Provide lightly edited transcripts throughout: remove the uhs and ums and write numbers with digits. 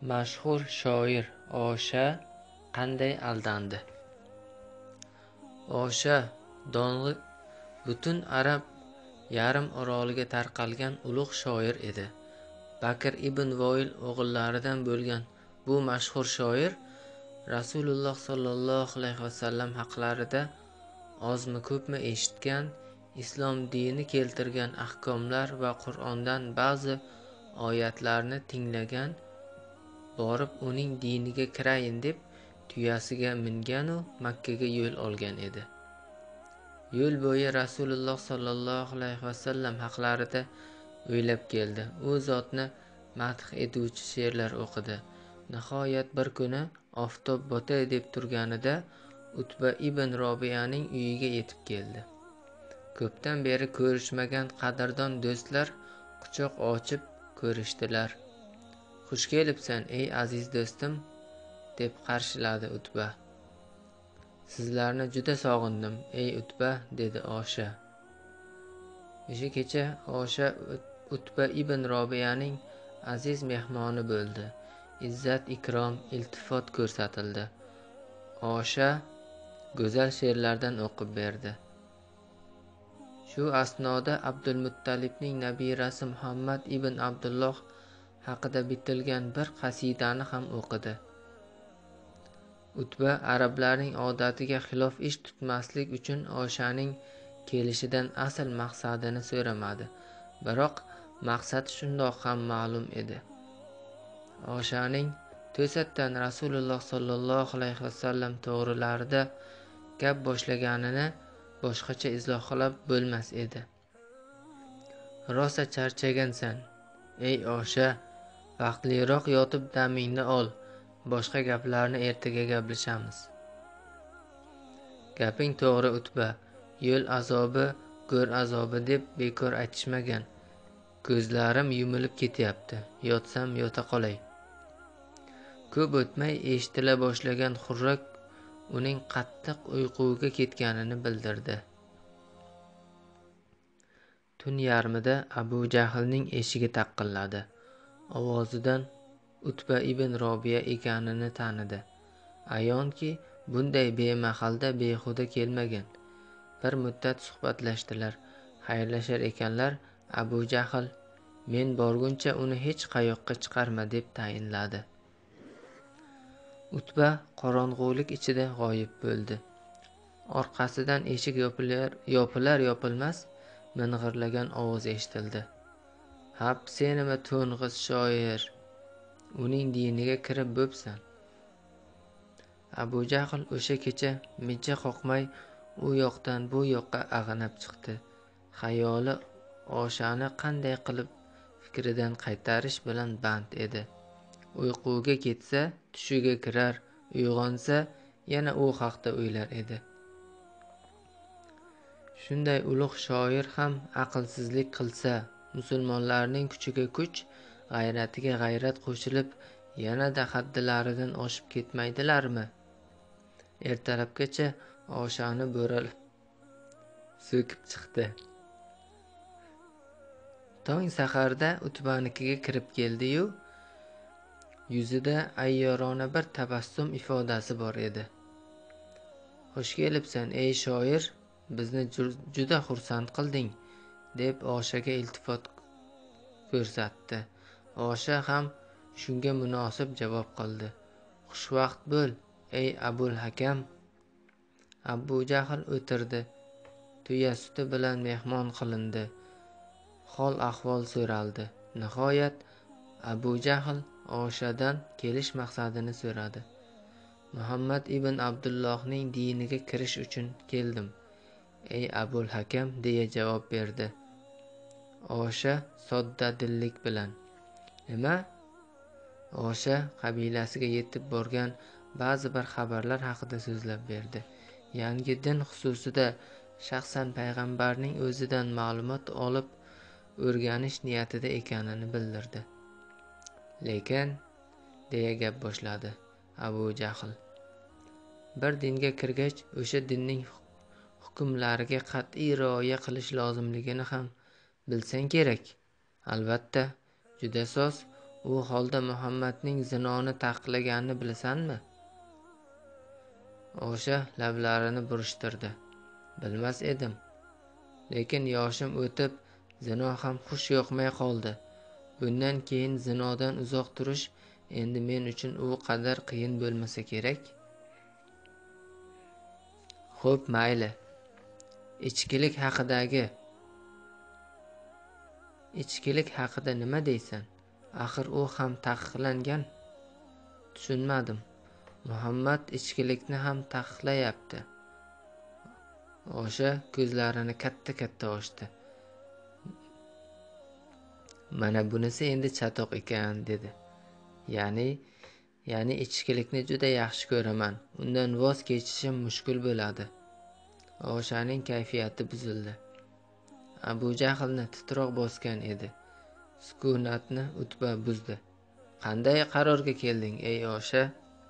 Mashhur shoir Osha qanday aldandi? Osha dong'i butun arab yarim oroliga tarqalgan ulug' shoir edi. Bakr ibn Voil o'g'illaridan bo'lgan bu mashhur shoir Rasululloh sollallohu alayhi vasallam haqlarida ozmi ko'pmi eshitgan, islom dini keltirgan ahkomlar va Qur'ondan ba'zi oyatlarni tinglagan, borib uning diniga kirayin deb tuyasiga minganu Makkaga yo'l olgan edi. Yo'l bo'yi Rasululloh sollallohu alayhi vasallam haqlarida o'ylab keldi. U zotni madh etuvchi she'rlar o'qidi. Nihoyat bir kuni oftob botay deb turganida Utba ibn Robiyaning uyiga yetib keldi. Ko'pdan beri ko'rishmagan qadrdon do'stlar quchoq ochib ko'rishdilar. "Xush kelibsan, ey aziz do'stim", deb qarshiladi Utba. "Sizlarni juda sog'indim, ey Utba", dedi Osha. O'sha kecha Osha Utba ibn Robiyaning aziz mehmoni bo'ldi. Izzat, ikrom, iltifot ko'rsatildi. Osha go'zal she'rlardan o'qib berdi. Shu asnoda Abdulmuttalibning nabirasi Muhammad ibn Abdulloh haqida bitilgan bir qasidani ham o'qidi. Utba arablarning odatiga xilof ish tutmaslik uchun Oshaning kelishidan asl maqsadini so'ramadi. Biroq maqsad shundoq ham ma'lum edi. Oshaning to'satdan Rasululloh sollallohu alayhi vasallam to'g'rilarida gap boshlaganini boshqacha izohlab bo'lmas edi. "Rosa charchagansan, ey Osha, vaqtliroq yotib damingni ol. Boshqa gaplarni ertaga gaplashamiz." "Gaping to'g'ri Utba, yo'l azobi, go'r azobi deb bekor aytishmagan. Ko'zlarim yumilib ketyapti, yotsam yota qolay." Ko'p o'tmay eshitila boshlagan xurrak uning qattiq uyquga ketganini bildirdi. Tun yarmida Abu Jahlning eshigi taqilladi. Ovozidan Utba ibn Robiya ekanini tanidi. Ayonki, bunday bemahalda behuda kelmagan. Bir muddat suhbatlashdilar. Xayrlashar ekanlar, Abu Jahl "Men borguncha uni hech qayoqqa chiqarma", deb tayinladi. Utba qorong'ulik ichida g'oyib bo'ldi. Orqasidan eshik yopilar-yopilmas ming'irlagan ovoz eshitildi. "Hap senimi to'ng'iz shoir? Uning diniga kirib bo'psan." Abu Jahl o'sha kecha mijja qoqmay u yoqdan bu yoqqa ag'anab chiqdi. Xayoli Oshani qanday qilib fikridan qaytarish bilan band edi. Uyquga ketsa tushiga kirar, uyg'onsa yana u haqda o'ylar edi. Shunday ulug' shoir ham aqlsizlik qilsa, musulmonlarning kuchiga kuch, g'ayratiga g'ayrat qo'shilib, yanada haddilaridan oshib ketmaydilarmi? Ertalabgacha Oshani bo'ralab so'kib chiqdi. Tong saharda Utbanikiga kirib keldi-yu, yuzida ayyorona bir tabassum ifodasi bor edi. "Xush kelibsan, ey shoir, bizni juda xursand qilding", deb Oshaga iltifot ko'rsatdi. Osha ham shunga munosib javob qildi. "Xushvaqt bo'l, ey Abul Hakam." Abu Jahl o'tirdi. Tuya suti bilan mehmon qilindi. Hol ahvol so'raldi. Nihoyat Abu Jahl Oshadan kelish maqsadini so'radi. "Muhammad ibn Abdullohning diniga kirish uchun keldim, ey Abul Hakam", deya javob berdi. Osha sodda dillik bilan. "Nima?" Osha qabilasiga yetib borgan ba'zi bir xabarlar haqida so'zlab berdi. Yangi din xususida shaxsan payg'ambarning o'zidan ma'lumot olib o'rganish niyatida ekanini bildirdi. "Lekin", deya gap boshladi Abu Jahl, "bir dinga kirgach, o'sha dinning hukmlariga qat'iy rioya qilish lozimligini ham bilsang kerak. Albatta, juda soz U holda Muhammadning zinoni taqiqlaganini bilasanmi? O'sha lablarini burishtirdi. Bilmas edim. Lekin yoshim o'tib, zino ham xush yoqmay qoldi. Bundan keyin zinodan uzoq turish endi men uchun u qadar qiyin bo'lmasa kerak. Xo'p, mayli. Ichkilik haqida nima deysan? Axir u ham taqiqlangan. Tushunmadim. Muhammad ichkilikni ham taqiqlayapti. O'sha ko'zlarini katta-katta ochdi. Mana bunisi endi chatoq ekan, dedi. Ya'ni ichkilikni juda yaxshi ko'raman. Undan voz kechishim mushkul bo'ladi. O'shaning kayfiyati buzildi. Abu Jahlni titroq bosgan edi. Sukunatni Utba buzdi. Qanday qarorga kelding, ey O'sha?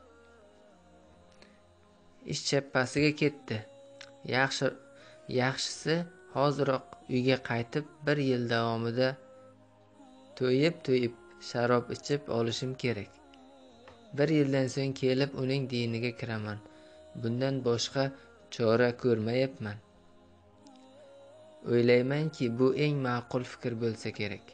Ish chappasiga ketdi. Yaxshisi hoziroq uyga qaytib 1 yil davomida to'yib sharob ichib olishim kerak. 1 yildan so'ng kelib uning diniga kiraman. Bundan boshqa chora ko'rmayapman. O'ylaymanki, bu eng ma'qul fikr bo'lsa kerak.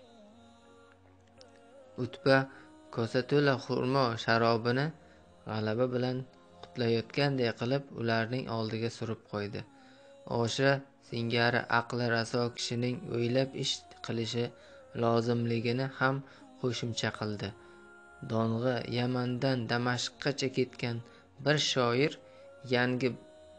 Utba kosa to'la xurmo sharobini g'alaba bilan qutlayotganday qilib ularning oldiga surib qo'ydi. O'sha singari aqli raso kishining o'ylab ish qilishi lozimligini ham qo'shimcha qildi. Dong'i Yamandan Damashqgacha ketgan bir shoir yangi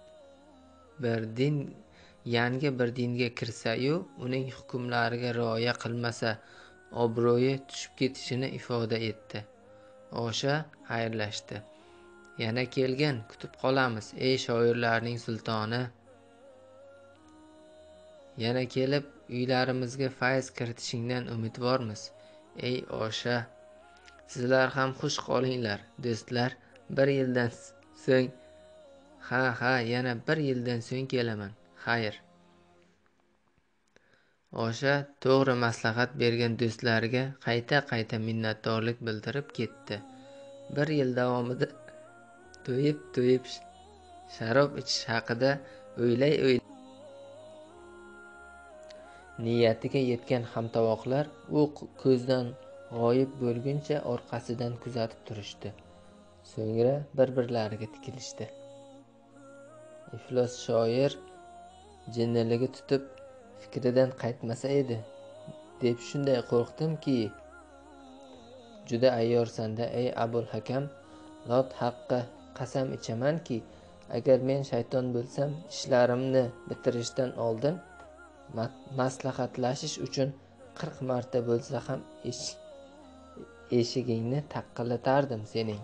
bir dinga kirsa-yu, uning hukmlariga rioya qilmasa, obro'yi tushib ketishini ifoda etdi. O'sha xayrlashdi. Yana kelgin, kutib qolamiz, ey shoirlarning sultoni. Yana kelib uylarimizga fayz kiritishingdan umidvormiz, ey O'sha. Sizlar ham xush qolinglar, do'stlar. 1 yildan so'ng yana 1 yildan so'ng kelaman. Xayr. O'sha to'g'ri maslahat bergan do'stlariga qayta minnatdorlik bildirib ketdi. 1 yil davomida to'yib sharob ichish haqida o'ylay niyatiga yetgan hamtovoqlar u ko'zdan g'oyib bo'lguncha orqasidan kuzatib turishdi. So'ngra bir-birlariga tikilishdi. Iflos shoir jinniligi tutib fikridan qaytmasa edi, deb shunday qo'rqdimki. Juda ayyorsan-da, ey Abul Hakam. Lot haqqa qasam ichamanki, agar men shayton bo'lsam, ishlarimni bitirishdan oldin maslahatlashish uchun 40 marta bo'lsa ham eshigingni taqillatardim sening.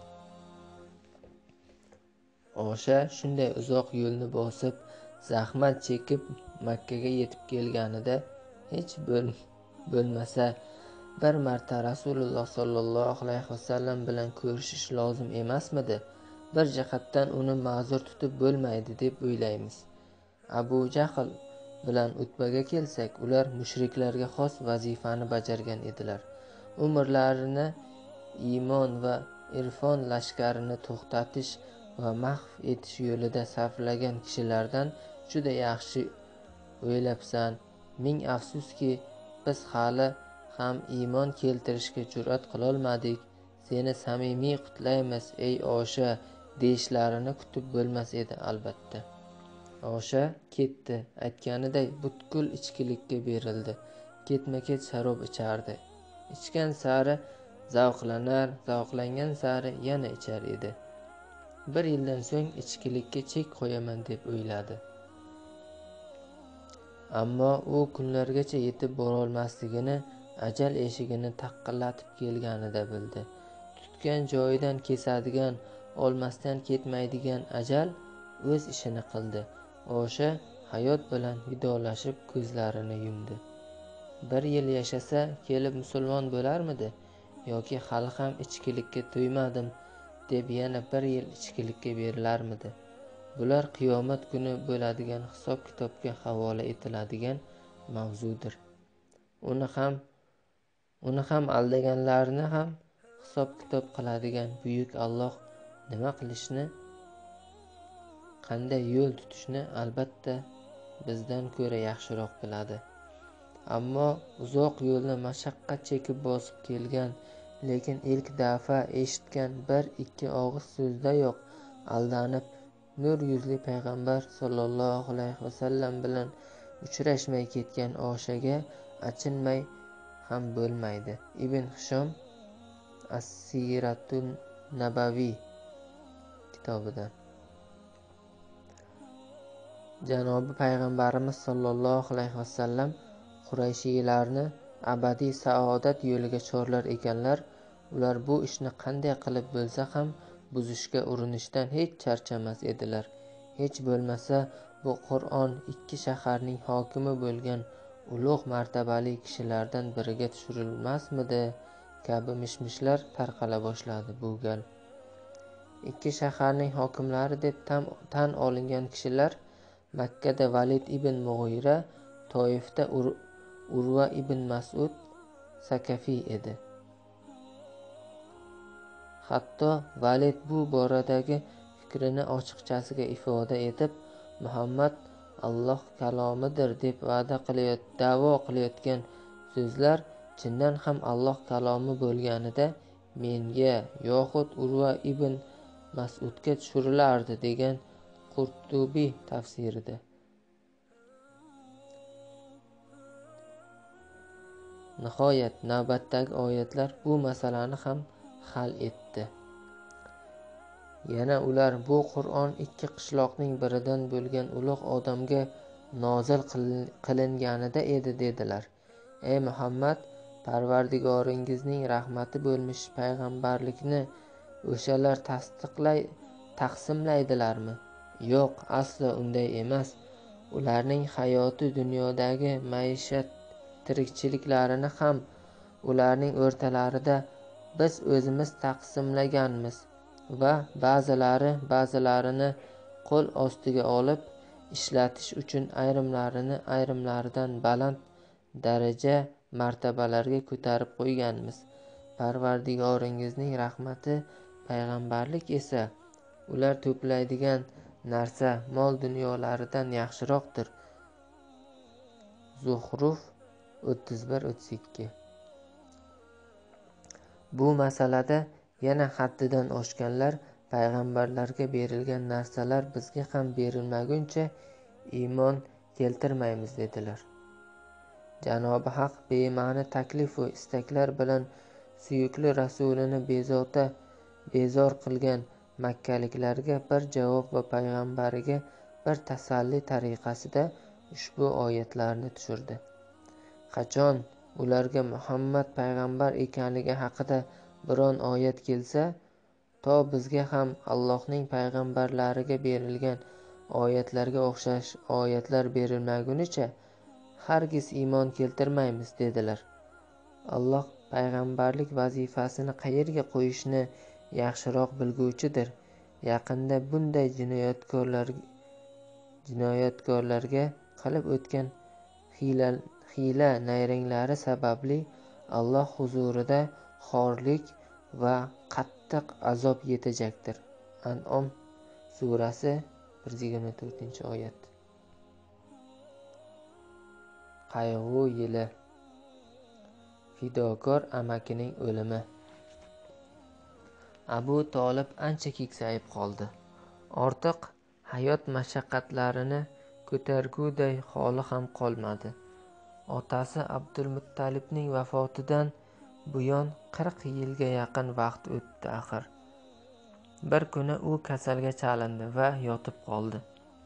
O'sha shunday uzoq yo'lni bosib, zahmat chekib Makkaga yetib kelganida hech bo'lmasa bir marta Rasululloh sollallohu alayhi vasallam bilan ko'rishish lozim emasmidi? Bir jihatdan uni ma'zur tutib bo'lmaydi deb o'ylaymiz. Abu Jahl bilan Utbaga kelsak, ular mushriklarga xos vazifani bajargan edilar. Umrlarini iymon va irfon lashkarini to'xtatish va mahv etish yo'lida sarflagan kishilardan juda yaxshi o'ylabsan. Ming afsuski, biz hali ham iymon keltirishga jur'at qilolmadik. Seni samimiy qutlaymiz, ey O'sha, deyishlarini kutib bo'lmas edi, albatta. O'sha ketdi. Aytganiday butkul ichkilikka berildi. Ketma-ket sharob ichardi. Ichgan sari zavqlanar, zavqlangan sari yana ichar edi. 1 yildan so'ng ichkilikka chek qo'yaman deb o'yladi. Ammo u kunlargacha yetib borolmasligini, ajal eshigini taqillatib kelganida bildi. Tutgan joyidan kesadigan, olmasdan ketmaydigan ajal o'z ishini qildi. O'sha hayot bilan vidolashib ko'zlarini yumdi. 1 yil yashasa kelib musulmon bo'larmidi yoki hali ham ichkilikka to'ymadim deb yana 1 yil ichkilikka berilarmidi? Bular qiyomat kuni bo'ladigan hisob-kitobga havola etiladigan mavzudir. Uni ham aldaganlarni ham hisob kitob qiladigan buyuk Alloh nima qilishni, qanday yo'l tutishni albatta bizdan ko'ra yaxshiroq biladi. Ammo uzoq yo'lni mashaqqat chekib bosib kelgan, lekin ilk dafa eshitgan bir ikki og'iz so'zdayoq aldanib, nur yuzli payg'ambar sollallohu alayhi vasallam bilan uchrashmay ketgan Oshaga achinmay ham bo'lmaydi. Ibn Hishom As-Siratun Nabaviy kitobidan. Janobi payg'ambarimiz sollallohu alayhi vasallam Qurayshiylarni abadiy saodat yo'liga chorlar ekanlar. Ular bu ishni qanday qilib bo'lsa ham buzishga urinishdan hech charchamas edilar. Hech bo'lmasa bu Qur'on ikki shaharning hokimi bo'lgan ulug' martabali kishilardan biriga tushirilmasmidi kabi mishmishlar tarqala boshladi. Bu gal ikki shaharning hokimlari deb tan olingan kishilar Makkada Valid ibn Mughira, Toifda Urva ibn Mas'ud Sakafiy edi. Hatto Valid bu boradagi fikrini ochiqchasiga ifoda etib, Muhammad Alloh kalomidir deb da'vo qilayotgan so'zlar chindan ham Alloh kalomi bo'lganida menga yoxud Urva ibn Mas'udga tushirilardi degan Qurtubiy tafsirida. Nihoyat navbatdagi oyatlar bu masalani ham hal etdi. Yana ular bu Qur'on ikki qishloqning biridan bo'lgan ulug' odamga nozil qilinganida edi dedilar. Ey Muhammad, Parvardigoringizning rahmati bo'lmish payg'ambarlikni o'shalar taqsimlaydilarmi? Yo'q, aslo unday emas. Ularning hayoti dunyodagi maishat tirikchiliklarini ham ularning o'rtalarida biz o'zimiz taqsimlaganmiz va ba'zilarini qo'l ostiga olib ishlatish uchun ayrimlarini ayrimlaridan baland daraja martabalarga ko'tarib qo'yganmiz. Parvardigoringizning rahmati payg'ambarlik esa ular to'playdigan narsa mol dunyolaridan yaxshiroqdir. Zuhruf 31-32. Bu masalada yana haddidan oshganlar payg'ambarlarga berilgan narsalar bizga ham berilmaguncha iymon keltirmaymiz dedilar. Janobi Haq bema'ni taklif va istaklar bilan suyukli rasulini bezor qilgan makkaliklarga bir javob va payg'ambariga bir tasalli tariqasida ushbu oyatlarni tushirdi. Qachon ularga Muhammad payg'ambar ekanligi haqida biron oyat kelsa, to bizga ham Allohning payg'ambarlariga berilgan oyatlarga o'xshash oyatlar berilmagunicha hargiz iymon keltirmaymiz dedilar. Alloh payg'ambarlik vazifasini qayerga qo'yishni yaxshiroq bilguvchidir. Yaqinda bunday jinoyatkorlarga qilib o'tgan hiyla nayranglari sababli Alloh huzurida xorlik va qattiq azob yetajakdir. An'om surasi 124-oyat. Qayg'u yili. Fidokor amakining o'limi. Abu Tolib ancha keksayib qoldi. Ortiq hayot mashaqqatlarini ko'targuday holi ham qolmadi. Otasi Abdulmuttalibning vafotidan buyon 40 yilga yaqin vaqt o'tdi axir. Bir kuni u kasalga chalindi va yotib qoldi.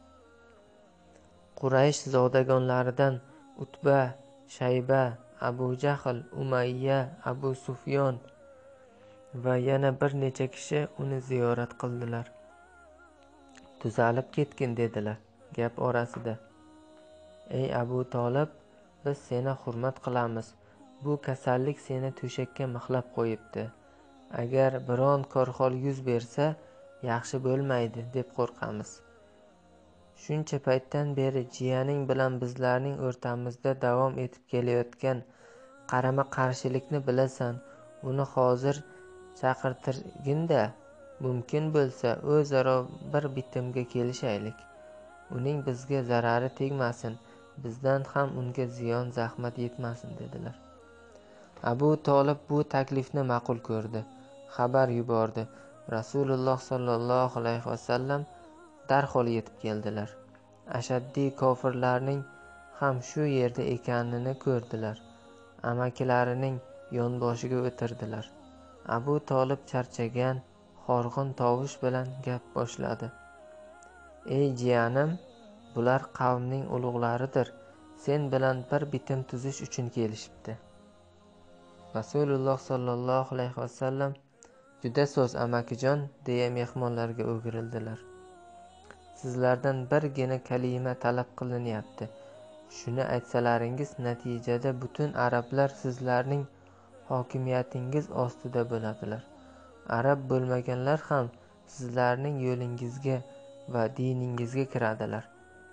Quraysh zodagonlaridan Utba, Shayba, Abu Jahl, Umayya, Abu Sufyon va yana bir necha kishi uni ziyorat qildilar. Tuzalib ketgin dedilar gap orasida. Ey Abu Tolib, biz seni hurmat qilamiz. Bu kasallik seni to'shakka mixlab qo'yibdi. Agar biron korxol yuz bersa, yaxshi bo'lmaydi deb qo'rqamiz. Shuncha paytdan beri jiyaning bilan bizlarning o'rtamizda davom etib kelayotgan qarama-qarshilikni bilasan. Uni hozir chaqirtirginda, mumkin bo'lsa o'zaro bir bitimga kelishaylik. Uning bizga zarari tegmasin, bizdan ham unga ziyon zahmat yetmasin dedilar. Abu Tolib bu taklifni ma'qul ko'rdi. Xabar yubordi. Rasululloh sollallohu alayhi vasallam darhol yetib keldilar. Ashaddiy kofirlarning ham shu yerda ekanini ko'rdilar. Amakilarining yonboshiga o'tirdilar. Abu Tolib charchagan, horg'in tovush bilan gap boshladi. Ey jiyanim, bular qavmning ulug'laridir. Sen bilan bir bitim tuzish uchun kelishibdi. Rasululloh sollallohu alayhi vasallam juda so'z amakijon deya mehmonlarga o'girildilar. Sizlardan birgina kalima talab qilinyapti. Shuni aytsalaringiz, natijada butun arablar sizlarning hokimiyatingiz ostida bo'ladilar. Arab bo'lmaganlar ham sizlarning yo'lingizga va diningizga kiradilar.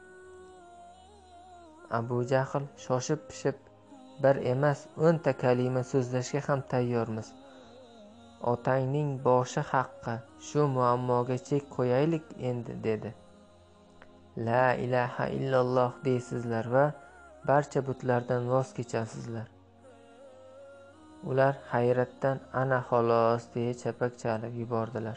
Abu Jahl shoshib pishib, bir emas 10 ta kalima so'zlashga ham tayyormiz. Otangning boshi haqqi, shu muammoga chek qo'yaylik endi dedi. La ilaha illalloh deysizlar va barcha butlardan voz kechasizlar. Ular hayratdan ana xolos deya chapak chalib yubordilar.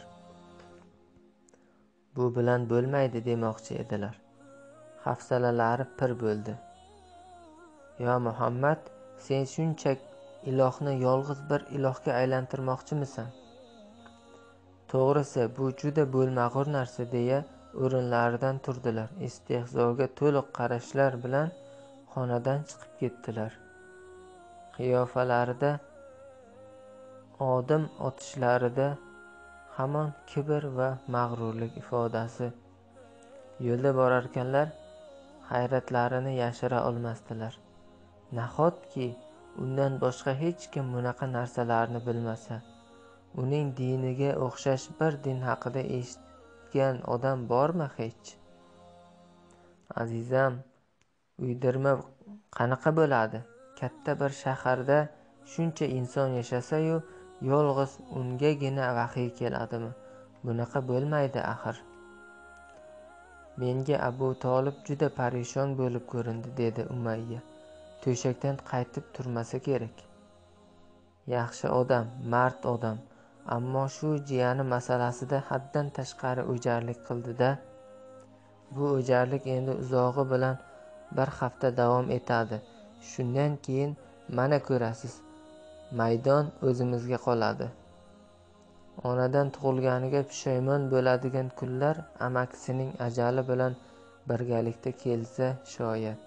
Bu bilan bo'lmaydi demoqchi edilar. Hafsalalari pir bo'ldi. Ya Muhammad, sen shuncha ilohni yolg'iz bir ilohga aylantirmoqchimisan? To'g'risi, bu juda bo'lmag'ur narsa deya o'rinlaridan turdilar. Istehzoga to'liq qarashlar bilan xonadan chiqib ketdilar. Qiyofalarida, odim otishlarida hamon kibr va mag'rurlik ifodasi. Yo'lda borarkanlar hayratlarini yashira olmasdilar. Nahotki undan boshqa hech kim bunaqa narsalarni bilmasa, uning diniga o'xshash bir din haqida eshitgan odam bormi hech? Azizam, uydirma qanaqa bo'ladi? Katta bir shaharda shuncha inson yashasa-yu, yolg'iz ungagina vahiy keladimi? Bunaqa bo'lmaydi axir. Menga Abu Tolib juda parishon bo'lib ko'rindi, dedi Umayya. To'shakdan qaytib turmasa kerak. Yaxshi odam, mard odam, ammo shu jiyani masalasida haddan tashqari o'jarlik qildi-da. Bu o'jarlik endi uzog'i bilan bir hafta davom etadi. Shundan keyin mana ko'rasiz, maydon o'zimizga qoladi. Onadan tug'ilganiga pushaymon bo'ladigan kunlar amakisining ajali bilan birgalikda kelsa shoyat.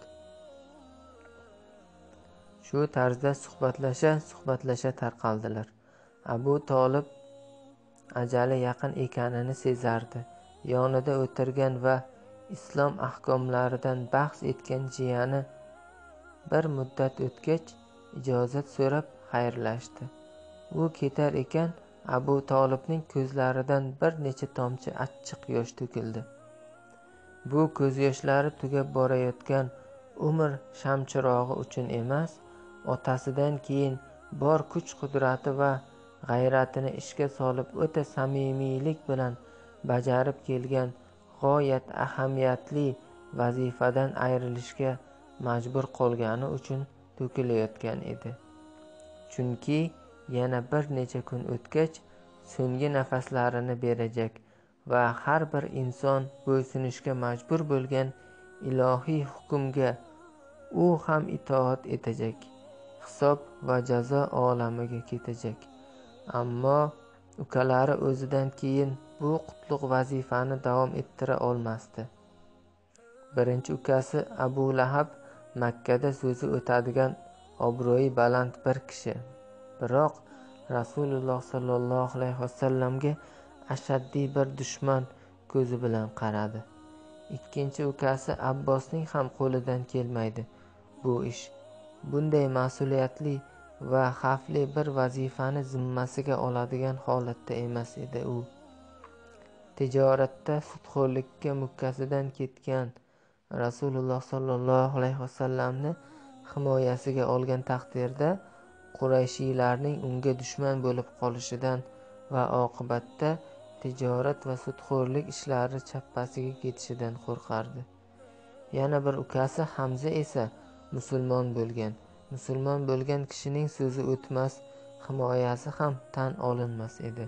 Shu tarzda suhbatlasha tarqaldilar. Abu Tolib ajali yaqin ekanini sezardi. Yonida o'tirgan va islom ahkomlaridan bahs etgan jiyani bir muddat o'tgach ijozat so'rab xayrlashdi. U ketar ekan, Abu Tolibning ko'zlaridan bir necha tomchi achchiq yosh to'kildi. Bu ko'z yoshlari tugab borayotgan umr shamchirog'i uchun emas, otasidan keyin bor kuch-qudrati va g'ayratini ishga solib o'ta samimiylik bilan bajarib kelgan g'oyat ahamiyatli vazifadan ayrilishga majbur qolgani uchun to'kilayotgan edi. Chunki yana bir necha kun o'tgach so'nggi nafaslarini berajak va har bir inson bo'ysunishga majbur bo'lgan ilohiy hukmga u ham itoat etajak. Hisob va jazo olamiga ketajak. Ammo ukalari o'zidan keyin bu qutlug' vazifani davom ettira olmasdi. Birinchi ukasi Abu Lahab Makkada so'zi o'tadigan obro'yi baland bir kishi. Biroq Rasululloh sollallohu alayhi vasallamga ashaddiy bir dushman ko'zi bilan qaradi. Ikkinchi ukasi Abbosning ham qo'lidan kelmaydi bu ish. Bunday mas'uliyatli va xavfli bir vazifani zimmasiga oladigan holatda emas edi u. Tijoratda sudxo'rlikka mukkasidan ketgan Rasululloh sollallohu alayhi vasallamni himoyasiga olgan taqdirda Qurayshiylarning unga dushman bo'lib qolishidan va oqibatda tijorat va sudxo'rlik ishlari chappasiga ketishidan qo'rqardi. Yana bir ukasi Hamza esa musulmon bo'lgan. Musulmon bo'lgan kishining so'zi o'tmas, himoyasi ham tan olinmas edi.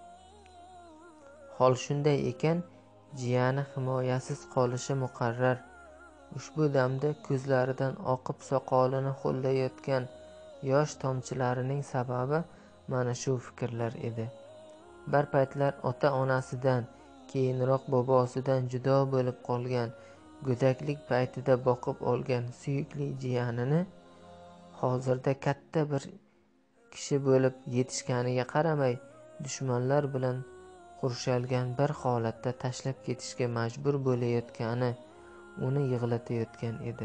Hol shunday ekan, jiyani himoyasiz qolishi muqarrar. Ushbu damda ko'zlaridan oqib soqolini ho'llayotgan yosh tomchilarining sababi mana shu fikrlar edi. Bir paytlar ota-onasidan, keyinroq bobosidan judo bo'lib qolgan, go'daklik paytida boqib olgan suyukli jiyanini hozirda katta bir kishi bo'lib yetishganiga qaramay, dushmanlar bilan qurshalgan bir holatda tashlab ketishga majbur bo'layotgani uni yig'latayotgan edi.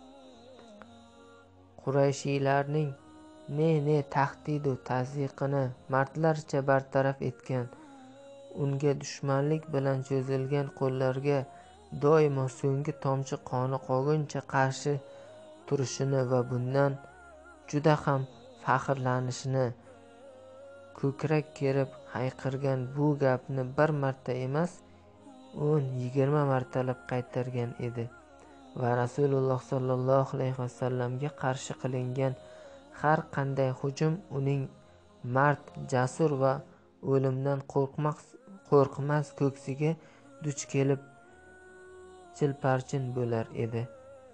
Qurayshiylarning ne tahdidu tazyiqini mardlarcha bartaraf etgan, unga dushmanlik bilan cho'zilgan qo'llarga doimo so'nggi tomchi qoni qolguncha qarshi turishini va bundan juda ham faxrlanishini ko'krak kerib hayqirgan bu gapni bir marta emas, 10-20 martalab qaytargan edi va Rasululloh sollallohu alayhi vasallamga qarshi qilingan har qanday hujum uning mard, jasur va o'limdan qo'rqmas ko'ksiga duch kelib chilparchin bo'lar edi.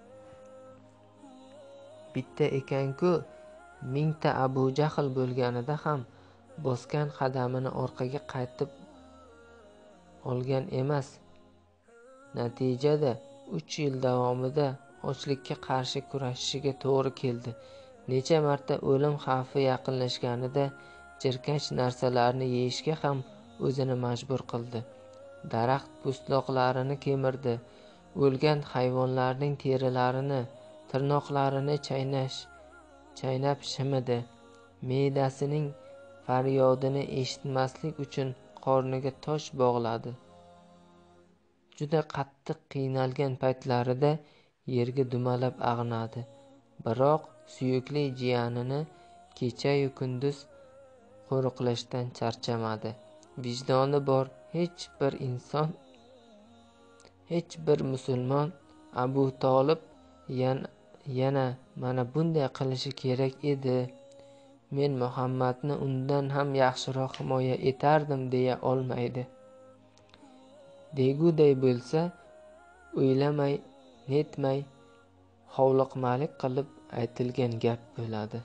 Bitta ekanku, 1000ta Abu Jahl bo'lganida ham bosgan qadamini orqaga qaytib olgan emas. Natijada 3 yil davomida ochlikka qarshi kurashishiga to'g'ri keldi. Necha marta o'lim xavfi yaqinlashganida jirkanch narsalarni yeyishga ham o'zini majbur qildi. Daraxt po'stloqlarini kemirdi, o'lgan hayvonlarning terilarini, tirnoqlarini chaynab shimidi. Me'dasining faryodini eshitmaslik uchun qorniga tosh bog'ladi. Juda qattiq qiynalgan paytlarida yerga dumalab ag'nadi. Biroq suyukli jiyanini kecha-yu kunduz qo'riqlashdan charchamadi. Vijdoni bor hech bir inson, hech bir musulmon Abu Tolib yana mana bunday qilishi kerak edi, men Muhammadni undan ham yaxshiroq himoya etardim deya olmaydi. Deguday bo'lsa, o'ylamay, netmay, hovliqmalik qilib aytilgan gap bo'ladi.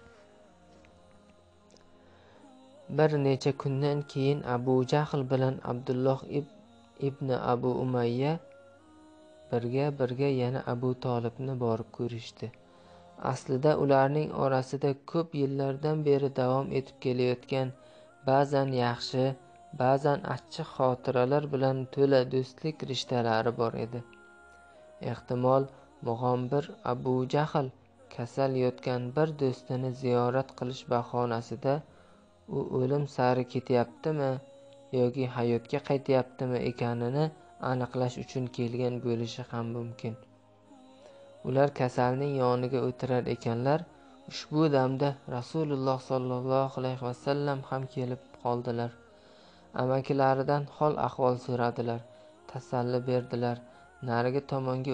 Bir necha kundan keyin Abu Jahl bilan Abdulloh ibn Abu Umayya birga yana Abu Tolibni borib ko'rishdi. Aslida ularning orasida ko'p yillardan beri davom etib kelayotgan, ba'zan yaxshi, ba'zan achchiq xotiralar bilan to'la do'stlik rishtalari bor edi. Ehtimol mug'ombir Abu Jahl kasal yotgan bir do'stini ziyorat qilish bahonasida u o'lim sari ketyaptimi yoki hayotga qaytyaptimi ekanini aniqlash uchun kelgan bo'lishi ham mumkin. Ular kasalning yoniga o'tirar ekanlar, ushbu damda Rasululloh sollallohu alayhi vasallam ham kelib qoldilar. Amakilaridan hol ahvol so'radilar, tasalli berdilar, narigi tomonga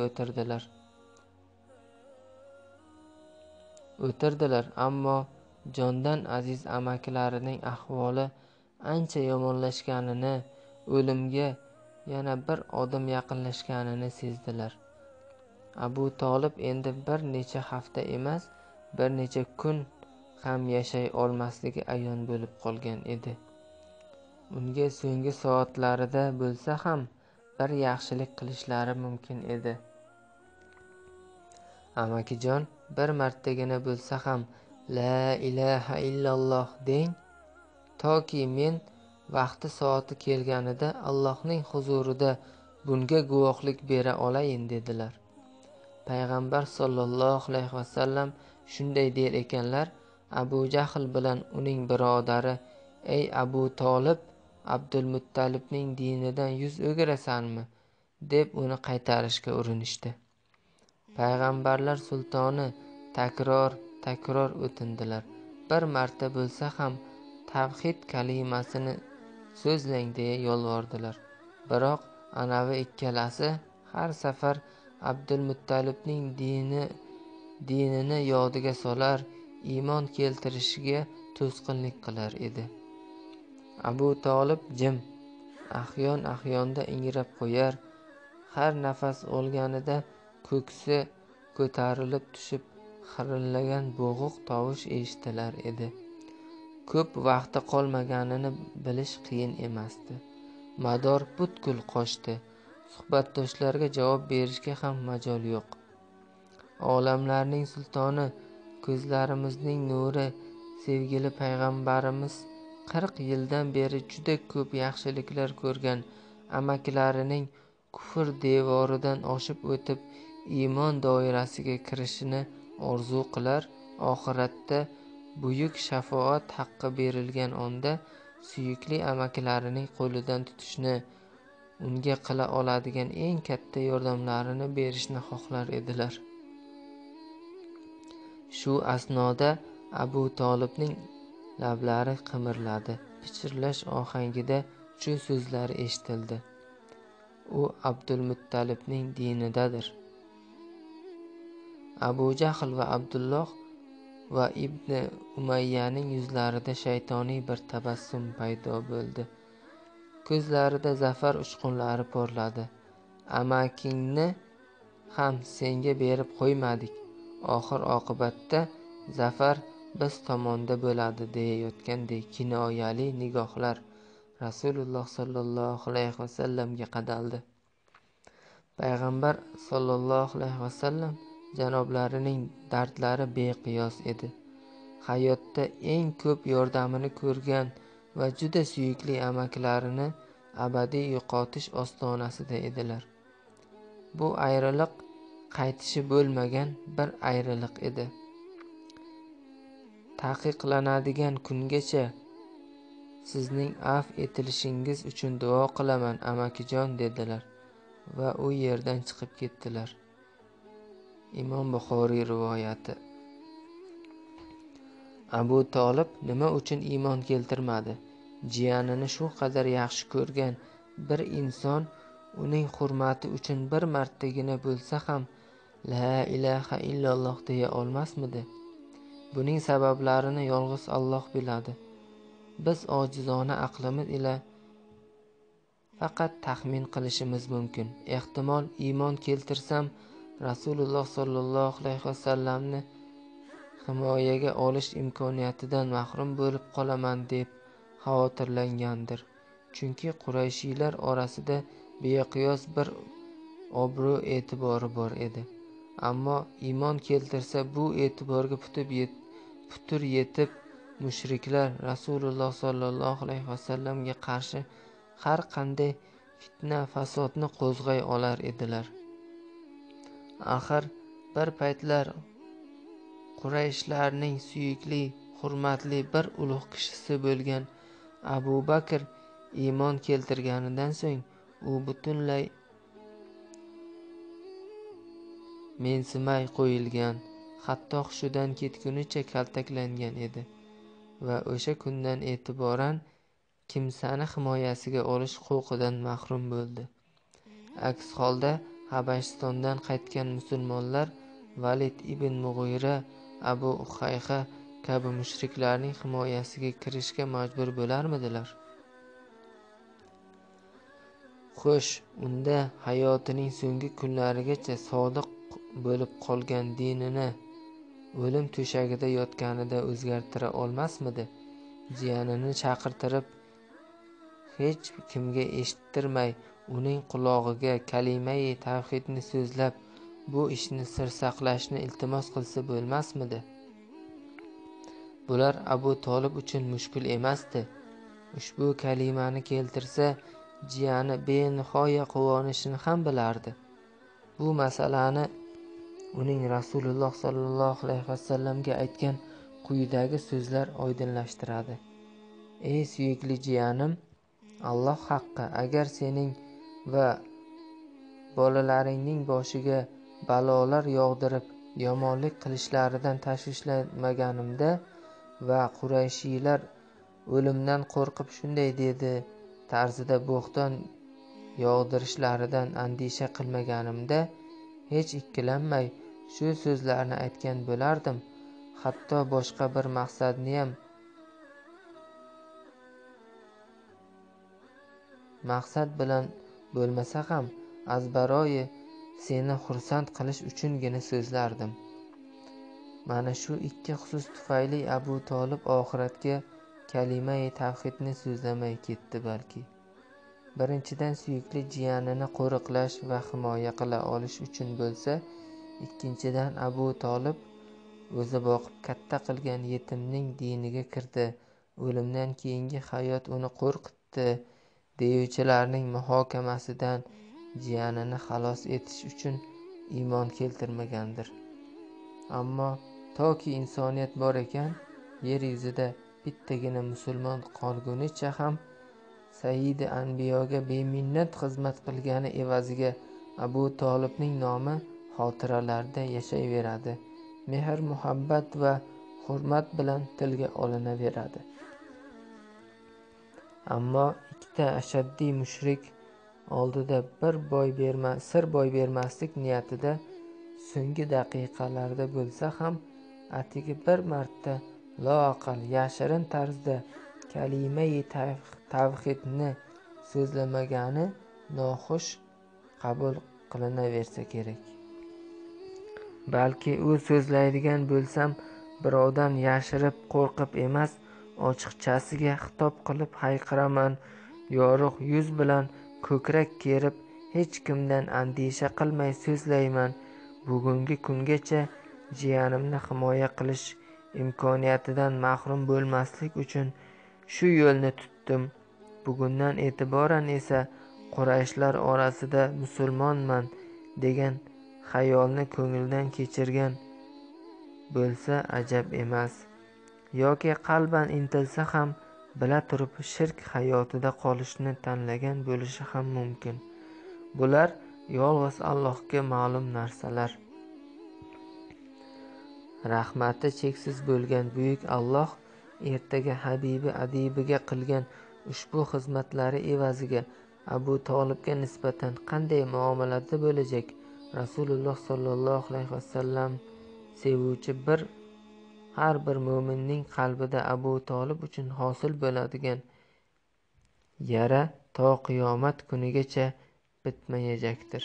o'tirdilar, ammo jondan aziz amakilarining ahvoli ancha yomonlashganini, o'limga yana bir odim yaqinlashganini sezdilar. Abu Tolib endi bir necha hafta emas, bir necha kun ham yashay olmasligi ayon bo'lib qolgan edi. Unga so'nggi soatlarida bo'lsa ham bir yaxshilik qilishlari mumkin edi. Amakijon, bir martagina bo'lsa ham la ilaha illalloh deng, toki men vaqti soati kelganida Allohning huzurida bunga guvohlik bera olayin dedilar. Payg'ambar sollallohu alayhi vasallam shunday der ekanlar, Abu Jahl bilan uning birodari, ey Abu Tolib, Abdulmuttalibning dinidan yuz o'girasanmi, deb uni qaytarishga urinishdi. Payg'ambarlar sultoni takror o'tindilar. Bir marta bo'lsa ham tavhid kalimasini so'zlang deya yolvordilar. Biroq anavi ikkalasi har safar Abdulmuttalibning dinini yodiga solar, iymon keltirishiga to'sqinlik qilar edi. Abu Tolib jim, ahyon-ahyonda ingrab qo'yar, har nafas olganida ko'ksi ko'tarilib tushib, xirillagan bo'g'iq tovush eshitilar edi. Ko'p vaqti qolmaganini bilish qiyin emasdi. Mador butkul qochdi. Suhbatdoshlarga javob berishga ham majol yo'q. Olamlarning sultoni, ko'zlarimizning nuri, sevgili payg'ambarimiz 40 yildan beri juda ko'p yaxshiliklar ko'rgan amakilarining kufr devoridan oshib o'tib iymon doirasiga kirishini orzu qilar, oxiratda buyuk shafoat haqqi berilgan onda suyukli amakilarining qo'lidan tutishni, unga qila oladigan eng katta yordamlarini berishni xohlar edilar. Shu asnoda Abu Tolibning lablari qimirladi. Pichirlash ohangida shu so'zlari eshitildi: "U Abdulmuttalibning dinidadir." Abu Jahl va Abdulloh va Ibn Umayyaning yuzlarida shaytoniy bir tabassum paydo bo'ldi. Ko'zlarida zafar uchqunlari porladi. "Amakingni ham senga berib qo'ymadik. Oxir oqibatda zafar biz tomonda bo'ladi" deyayotgandek kinoyali nigohlar Rasululloh sollallohu alayhi vasallamga qadaldi. Payg'ambar sollallohu alayhi vasallam janoblarining dardlari beqiyos edi. Hayotda eng ko'p yordamini ko'rgan va juda suyukli amakilarini abadiy yo'qotish ostonasida edilar. Bu ayriliq qaytishi bo'lmagan bir ayriliq edi. Taqiqlanadigan kungacha sizning afv etilishingiz uchun duo qilaman amakijon, dedilar va u yerdan chiqib ketdilar. Imom Buxoriy rivoyati. Abu Tolib nima uchun iymon keltirmadi? Jiyanini shu qadar yaxshi ko'rgan bir inson uning hurmati uchun bir martagina bo'lsa ham la ilaha illalloh deya olmasmidi? Buning sabablarini yolg'iz Alloh biladi. Biz ojizona aqlimiz ila faqat taxmin qilishimiz mumkin. Ehtimol iymon keltirsam Rasululloh sollallohu alayhi vasallamni himoyaga olish imkoniyatidan mahrum bo'lib qolaman deb xavotirlangandir. Chunki Qurayshiylar orasida beqiyos bir obro' e'tibori bor edi. Ammo iymon keltirsa bu e'tiborga putur yetib mushriklar Rasululloh sollallohu alayhi vasallamga qarshi har qanday fitna fasodni qo'zg'ay olar edilar. Axir bir paytlar Qurayshlarning suyukli, hurmatli bir ulug' kishisi bo'lgan Abu Bakr iymon keltirganidan so'ng u butunlay mensimay qo'yilgan, hatto hushidan ketgunicha kaltaklangan edi va o'sha kundan e'tiboran kimsani himoyasiga olish huquqidan mahrum bo'ldi. Aks holda Habashistondan qaytgan musulmonlar Valid ibn Mug'ira, Abu Uhayha kabi mushriklarning himoyasiga kirishga majbur bo'larmidilar? Xo'sh, unda hayotining so'nggi kunlarigacha sodiq bo'lib qolgan dinini o'lim to'shagida yotganida o'zgartira olmasmidi? Jiyanini chaqirtirib, hech kimga eshittirmay, uning qulog'iga kalima-i tavhidni so'zlab, bu ishni sir saqlashni iltimos qilsa bo'lmasmidi? Bular Abu Tolib uchun mushkul emasdi. Ushbu kalimani keltirsa, jiyani benihoya quvonishini ham bilardi. Bu masalani uning Rasululloh sollallohu alayhi vasallamga aytgan quyidagi so'zlar oydinlashtiradi. Ey suyukli jiyanim, Alloh haqqi, agar sening va bolalaringning boshiga balolar yog'dirib, yomonlik qilishlaridan tashvishlamaganimda va Qurayshiylar o'limdan qo'rqib shunday dedi tarzida bo'xton yog'dirishlaridan andisha qilmaganimda hech ikkilanmay shu so'zlarni aytgan bo'lardim. Hatto boshqa bir maqsad bilan bo'lmasa ham azbaroyi seni xursand qilish uchungina so'zlardim. Mana shu ikki xusus tufayli Abu Tolib oxiratga kalima-i tavhidni so'zlamay ketdi. Balki birinchidan suyukli jiyanini qo'riqlash va himoya qila olish uchun bo'lsa, ikkinchidan Abu Tolib o'zi boqib katta qilgan yetimning diniga kirdi, o'limdan keyingi hayot uni qo'rqitdi deyuvchilarning muhokamasidan jiyanini xalos etish uchun iymon keltirmagandir. Ammo toki insoniyat bor ekan, yer yuzida bittagina musulmon qolgunicha ham Sayyidi Anbiyoga beminnat xizmat qilgani evaziga Abu Tolibning nomi xotiralarda yashayveradi, mehr muhabbat va hurmat bilan tilga olinaveradi. Ammo ikkita ashaddiy mushrik oldida sir boy bermaslik niyatida so'nggi daqiqalarda bo'lsa ham atigi bir marta loaqal yashirin tarzda kalima-i tavhidni so'zlamagani noxush qabul qilinaversa kerak. Balki u so'zlaydigan bo'lsam birovdan yashirib qo'rqib emas, ochiqchasiga xitob qilib hayqiraman, yorug' yuz bilan ko'krak kerib hech kimdan andisha qilmay so'zlayman. Bugungi kungacha jiyanimni himoya qilish imkoniyatidan mahrum bo'lmaslik uchun shu yo'lni tutdim. Bugundan e'tiboran esa Qurayshlar orasida musulmonman degan xayolni ko'ngildan kechirgan bo'lsa ajab emas. Yoki qalban intilsa ham bila turib shirk hayotida qolishni tanlagan bo'lishi ham mumkin. Bular yolg'iz Allohga ma'lum narsalar. Rahmati cheksiz bo'lgan buyuk Alloh ertaga Habibi Adibiga qilgan ushbu xizmatlari evaziga Abu Tolibga nisbatan qanday muomalada bo'lajak? Rasululloh sollallohu alayhi vasallam sevuvchi har bir mo'minning qalbida Abu Tolib uchun hosil bo'ladigan yara to qiyomat kunigacha bitmayajakdir.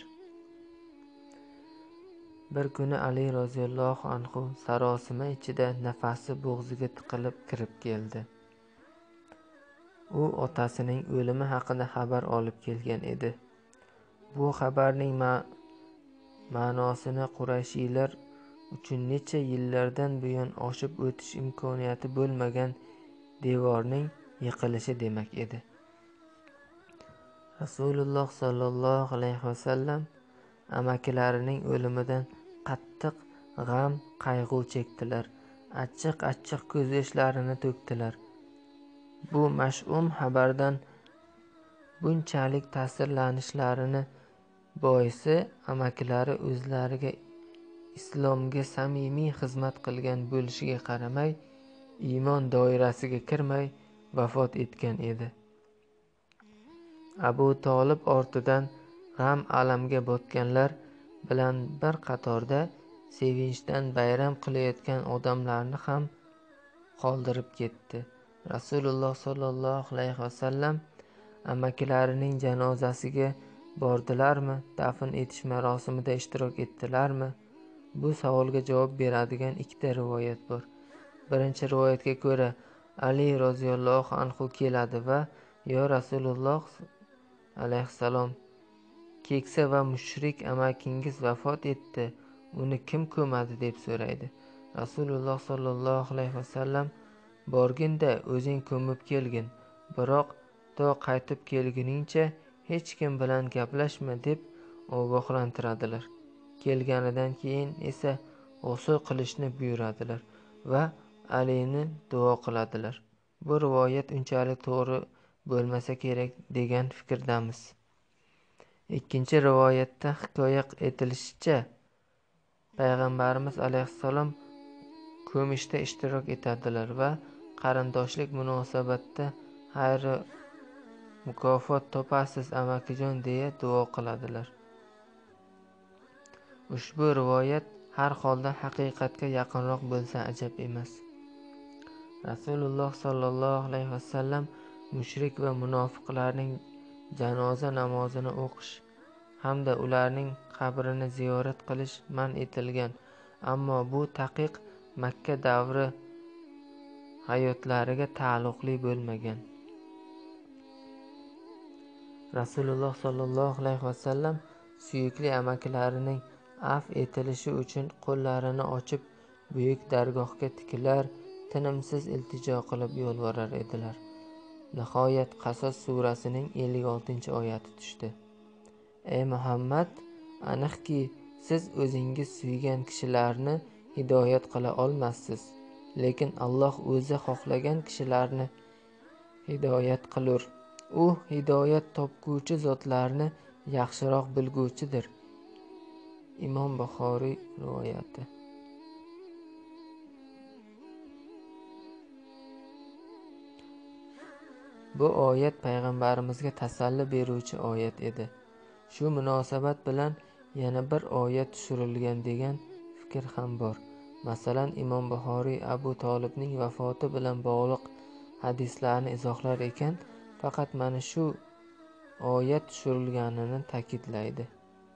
Bir kuni Ali roziyallohu anhu sarosima ichida nafasi bo'g'ziga tiqilib kirib keldi. U otasining o'limi haqida xabar olib kelgan edi. Bu xabarning ma'nosini Qurayshiylar uchun necha yillardan buyon oshib o'tish imkoniyati bo'lmagan devorning yiqilishi demak edi. Rasululloh sollallohu alayhi vasallam amakilarining o'limidan qattiq g'am, qayg'u chekdilar. Achchiq ko'z yoshlarini to'kdilar. Bu mash'um xabardan bunchalik ta'sirlanishlarining boisi amakilari o'zlariga islomga samimiy xizmat qilgan bo'lishiga qaramay, iymon doirasiga kirmay vafot etgan edi. Abu Tolib ortidan g'am alamga botganlar bilan bir qatorda sevinchdan bayram qilayotgan odamlarni ham qoldirib ketdi. Rasululloh sollallohu alayhi vasallam amakilarining janozasiga bordilarmi? Dafn etish marosimida ishtirok etdilarmi? Bu savolga javob beradigan ikkita rivoyat bor. Birinchi rivoyatga ko'ra Ali roziyallohu anhu keladi va yo Rasululloh alayhissalom, keksa va mushrik amakingiz vafot etdi, uni kim ko'madi deb so'raydi. Rasululloh sollallohu alayhi vasallam borgin-da o'zing ko'mib kelgin, biroq to qaytib kelguningcha hech kim bilan gaplashma deb ogohlantiradilar. Kelganidan keyin esa g'usl qilishni buyuradilar va Alini duo qiladilar. Bu rivoyat unchalik to'g'ri bo'lmasa kerak degan fikrdamiz. Ikkinchi rivoyatda hikoya etilishicha, payg'ambarimiz alayhissalom ko'mishda ishtirok etadilar va qarindoshlik munosabatda mukofot topasiz amakijon deya duo qiladilar. Ushbu rivoyat har holda haqiqatga yaqinroq bo'lsa ajab emas. Rasululloh sollallohu alayhi vasallam mushrik va munofiqlarning janoza namozini o'qish hamda ularning qabrini ziyorat qilish man etilgan, ammo bu taqiq Makka davri hayotlariga taalluqli bo'lmagan. Rasululloh sollallohu alayhi vasallam suyukli amakilarining afv etilishi uchun qo'llarini ochib buyuk dargohga tikilar, tinimsiz iltijo qilib yolvorar edilar. Nihoyat Qasos surasining 56-oyati tushdi. Ey Muhammad, aniqki siz o'zingiz suygan kishilarni hidoyat qila olmassiz, lekin Alloh o'zi xohlagan kishilarni hidoyat qilur. U hidoyat topguvchi zotlarni yaxshiroq bilguvchidir. Imom Buxoriy rivoyati. Bu oyat payg'ambarimizga tasalli beruvchi oyat edi. Shu munosabat bilan yana bir oyat tushirilgan degan fikr ham bor. Masalan, Imom Buxoriy Abu Tolibning vafoti bilan bog'liq hadislarni izohlar ekan, faqat mana shu oyat tushirilganini ta'kidlaydi.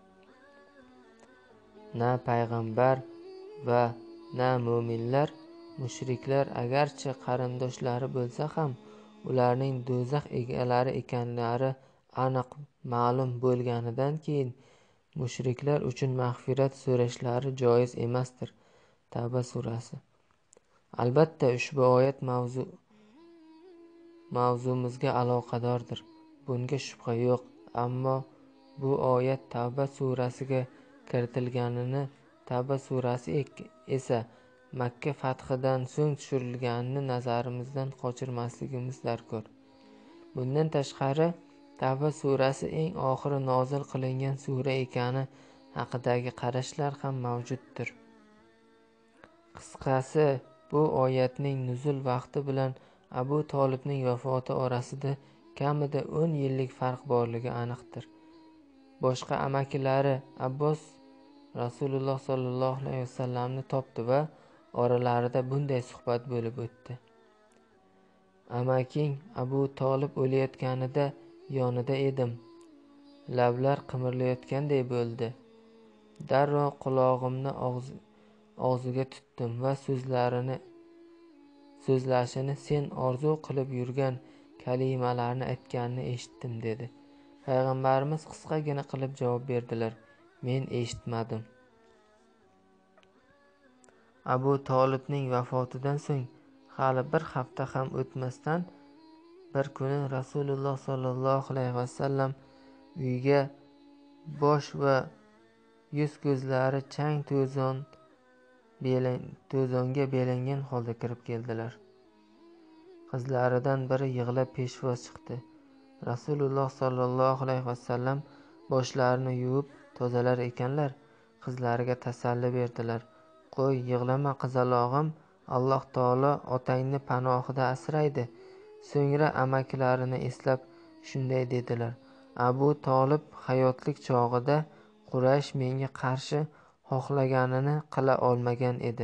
Na payg'ambar va na mo'minlar, mushriklar agarchi qarindoshlari bo'lsa ham, ularning do'zax egalari ekanlari aniq ma'lum bo'lganidan keyin mushriklar uchun mag'firat so'rashlari joiz emasdir. Tavba surasi. Albatta ushbu oyat mavzumizga aloqadordir. Bunga shubha yo'q, ammo bu oyat Tavba surasiga kiritilganini, Tavba surasi esa Makka fathidan so'ng tushirilganini nazarimizdan qochirmasligimiz darkor. Bundan tashqari, Tavba surasi eng oxiri nozil qilingan sura ekani haqidagi qarashlar ham mavjuddir. Qisqasi, bu oyatning nuzul vaqti bilan Abu Tolibning vafoti orasida kamida 10 yillik farq borligi aniqdir. Boshqa amakilari Abbos Rasululloh sollallohu alayhi vasallamni topdi va oralarida bunday suhbat bo'lib o'tdi. Amaking Abu Tolib o'layotganida yonida edim. Lablar qimirlayotganday bo'ldi. Darrov qulog'imni og'ziga tutdim va so'zlashini sen orzu qilib yurgan kalimalarni aytganini eshitdim dedi. Payg'ambarimiz qisqagina qilib javob berdilar: Men eshitmadim. Abu Tolibning vafotidan so'ng hali bir hafta ham o'tmasdan bir kuni Rasululloh sollallohu alayhi vasallam uyga bosh va yuz-ko'zlari chang to'zonga belangan holda kirib keldilar. Qizlaridan biri yig'lab peshvoz chiqdi. Rasululloh sollallohu alayhi vasallam boshlarini yuvib tozalar ekanlar, qizlariga tasalli berdilar. Qo'y, yig'lama qizalog'im, Alloh taolo otangni panohida asraydi. So'ngra amakilarini eslab shunday dedilar: Abu Tolib hayotlik chog'ida Quraysh menga qarshi xohlaganini qila olmagan edi.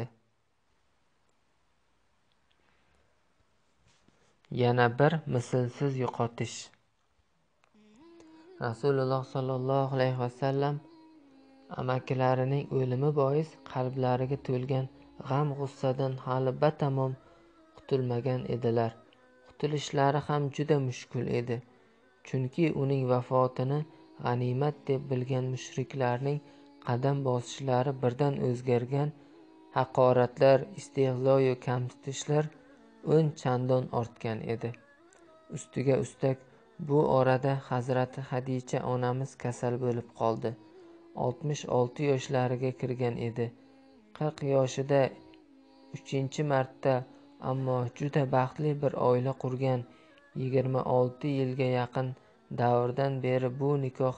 Yana bir mislsiz yo'qotish. Rasululloh sollallohu alayhi vasallam amakilarining o'limi bois qalblariga to'lgan g'am-g'ussadan hali batamom qutulmagan edilar. Qutulishlari ham juda mushkul edi. Chunki uning vafotini g'animat deb bilgan mushriklarning qadam bosishlari birdan o'zgargan, haqoratlar, istehzo-yu kamsitishlar 10 chandon ortgan edi. Ustiga ustak bu orada Hazrati Hadicha onamiz kasal bo'lib qoldi. 66 yoshlariga kirgan edi. 40 yoshida 3-marta, ammo juda baxtli bir oila qurgan. 26 yilga yaqin davrdan beri bu nikoh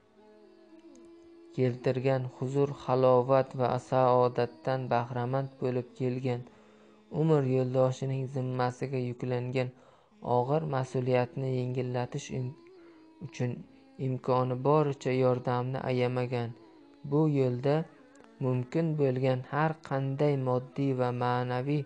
keltirgan huzur, halovat va saodatdan bahramand bo'lib kelgan. Umr yo'ldoshining zimmasiga yuklangan og'ir mas'uliyatni yengillatish uchun imkoni boricha yordamni ayamagan. Bu yo'lda mumkin bo'lgan har qanday moddiy va ma'naviy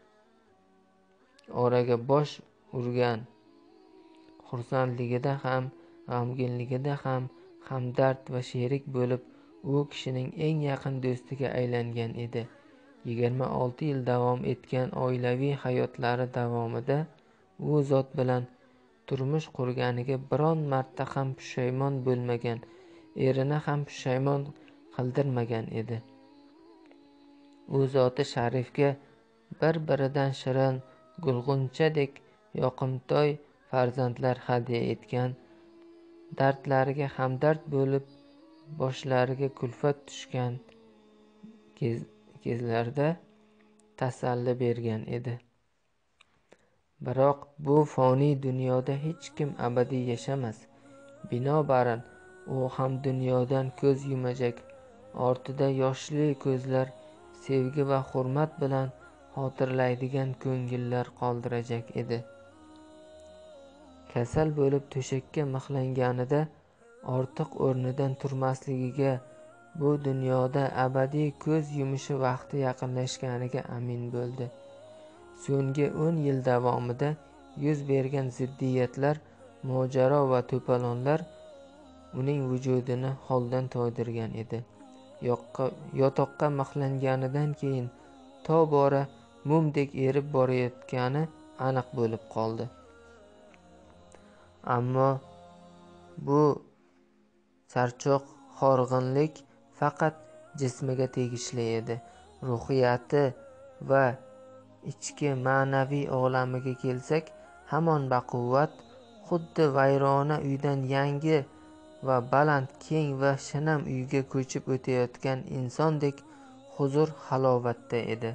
oraga bosh urgan. Xursandligida ham, g'amginligida ham hamdard va sherik bo'lib, u kishining eng yaqin do'stiga aylangan edi. 26 yil davom etgan oilaviy hayotlari davomida u zot bilan turmush qurganiga biron marta ham pushaymon bo'lmagan, erini ham pushaymon qildirmagan edi. U zoti sharifga bir-biridan shirin, gulg'unchadek yoqimtoy farzandlar hadya etgan, dardlariga hamdard bo'lib, boshlariga kulfat tushgan kezlarda tasalli bergan edi. Biroq bu foniy dunyoda hech kim abadiy yashamas. Binobarin u ham dunyodan ko'z yumajak. Ortida yoshli ko'zlar, sevgi va hurmat bilan xotirlaydigan ko'ngillar qoldirajak edi. Kasal bo'lib to'shakka mixlanganida ortiq o'rnidan turmasligiga, bu dunyoda abadiy ko'z yumishi vaqti yaqinlashganiga amin bo'ldi. So'nggi 10 yil davomida yuz bergan ziddiyatlar, mojaro va to'polonlar uning vujudini holdan toydirgan edi. Yotoqqa mixlanganidan keyin tobora mumdek erib borayotgani aniq bo'lib qoldi. Ammo bu charchoq, horg'inlik faqat jismiga tegishli edi. Ruhiyati va ichki ma'naviy olamiga kelsak, hamon baquvvat, xuddi vayrona uydan yangi va baland, keng va shinam uyga ko'chib o'tayotgan insondek huzur halovatda edi.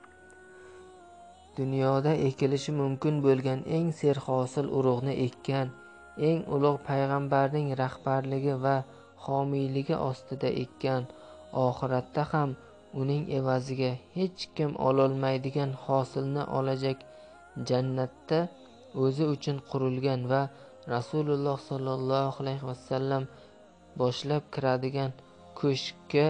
Dunyoda ekilishi mumkin bo'lgan eng serhosil urug'ni ekkan, eng ulug' payg'ambarning rahbarligi va homiyligi ostida ekkan, oxiratda ham uning evaziga hech kim ololmaydigan hosilni olajak jannatda o'zi uchun qurilgan va Rasululloh sollallohu alayhi vasallam boshlab kiradigan ko'shkka